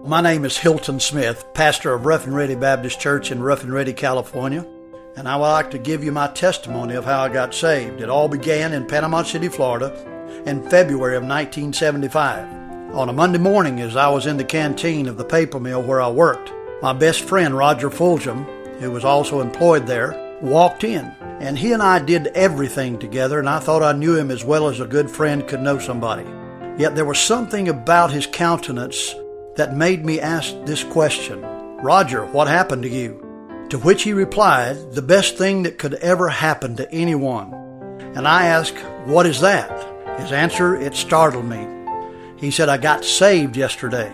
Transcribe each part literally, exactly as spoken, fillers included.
My name is Hilton Smith, pastor of Rough and Ready Baptist Church in Rough and Ready, California, and I would like to give you my testimony of how I got saved. It all began in Panama City, Florida in February of nineteen seventy-five. On a Monday morning, as I was in the canteen of the paper mill where I worked, my best friend Roger Fulgham, who was also employed there, walked in, and he and I did everything together, and I thought I knew him as well as a good friend could know somebody. Yet there was something about his countenance that made me ask this question: "Roger, what happened to you?" To which he replied, "The best thing that could ever happen to anyone." And I asked, "What is that?" His answer, it startled me. He said, "I got saved yesterday."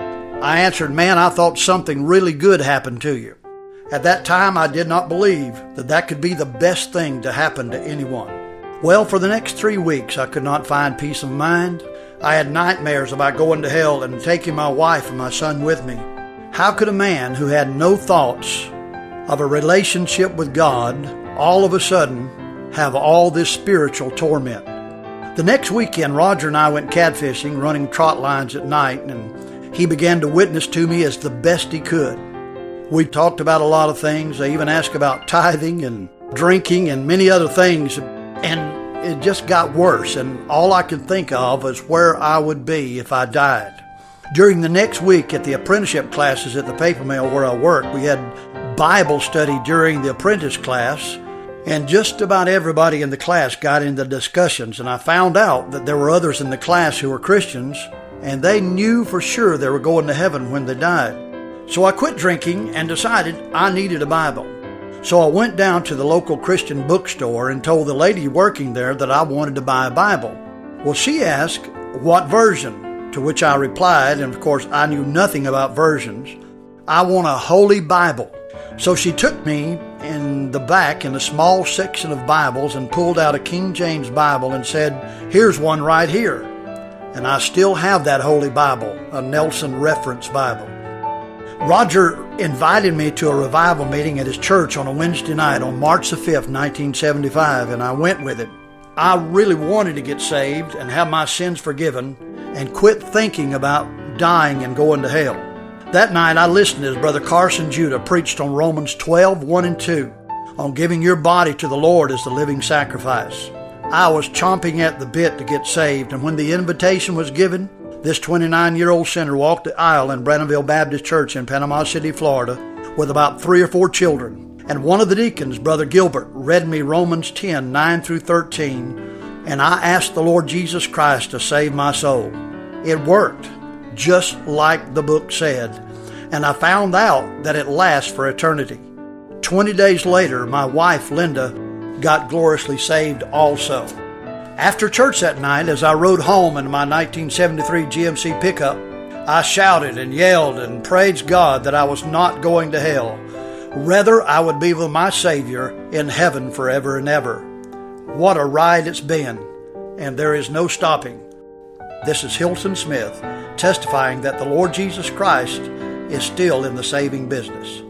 I answered, "Man, I thought something really good happened to you." At that time, I did not believe that that could be the best thing to happen to anyone. Well, for the next three weeks, I could not find peace of mind. I had nightmares about going to hell and taking my wife and my son with me. How could a man who had no thoughts of a relationship with God all of a sudden have all this spiritual torment? The next weekend, Roger and I went catfishing, running trot lines at night, and he began to witness to me as the best he could. We talked about a lot of things. I even asked about tithing and drinking and many other things, and it just got worse, and all I could think of was where I would be if I died. During the next week at the apprenticeship classes at the paper mill where I worked, we had Bible study during the apprentice class, and just about everybody in the class got into discussions, and I found out that there were others in the class who were Christians, and they knew for sure they were going to heaven when they died. So I quit drinking and decided I needed a Bible. So I went down to the local Christian bookstore and told the lady working there that I wanted to buy a Bible. Well, she asked, "What version?" To which I replied, and of course I knew nothing about versions, "I want a Holy Bible." So she took me in the back in a small section of Bibles and pulled out a King James Bible and said, "Here's one right here." And I still have that Holy Bible, a Nelson Reference Bible. Roger invited me to a revival meeting at his church on a Wednesday night on March the fifth, nineteen seventy-five, and I went with him. I really wanted to get saved and have my sins forgiven and quit thinking about dying and going to hell. That night I listened as Brother Carson Judah preached on Romans twelve, one and two, on giving your body to the Lord as the living sacrifice. I was chomping at the bit to get saved, and when the invitation was given, this twenty-nine-year-old sinner walked the aisle in Brandonville Baptist Church in Panama City, Florida, with about three or four children. And one of the deacons, Brother Gilbert, read me Romans ten, nine through thirteen, and I asked the Lord Jesus Christ to save my soul. It worked, just like the book said, and I found out that it lasts for eternity. Twenty days later, my wife, Linda, got gloriously saved also. After church that night, as I rode home in my nineteen seventy-three G M C pickup, I shouted and yelled and praised God that I was not going to hell. Rather, I would be with my Savior in heaven forever and ever. What a ride it's been, and there is no stopping. This is Hilton Smith, testifying that the Lord Jesus Christ is still in the saving business.